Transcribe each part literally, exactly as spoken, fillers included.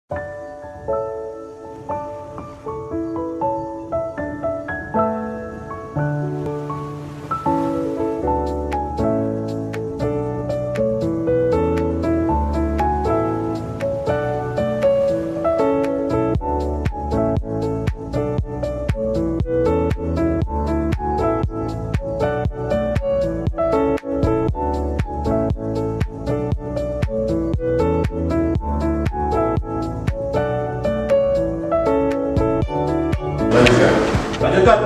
Lanjutkan.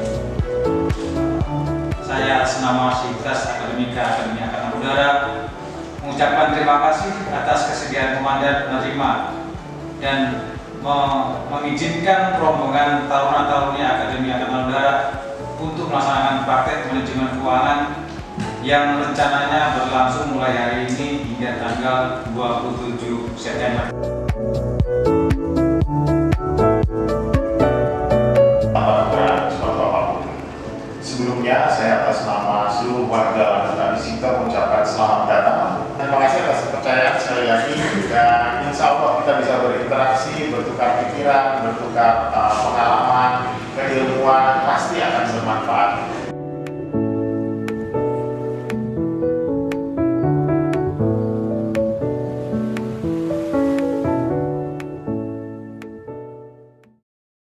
Saya senama Sivitas Akademika Akademi Angkatan Udara mengucapkan terima kasih atas kesediaan komandan menerima dan me mengizinkan rombongan taruna-taruni Akademi Angkatan Udara untuk melaksanakan praktek manajemen keuangan yang rencananya berlangsung mulai hari ini hingga tanggal dua puluh tujuh September. Sebelumnya, saya atas nama seluruh warga Kota Disita mengucapkan selamat datang. Terima kasih atas kepercayaan sekali lagi, dan insya Allah kita bisa berinteraksi, bertukar pikiran, bertukar uh, pengalaman, keilmuan,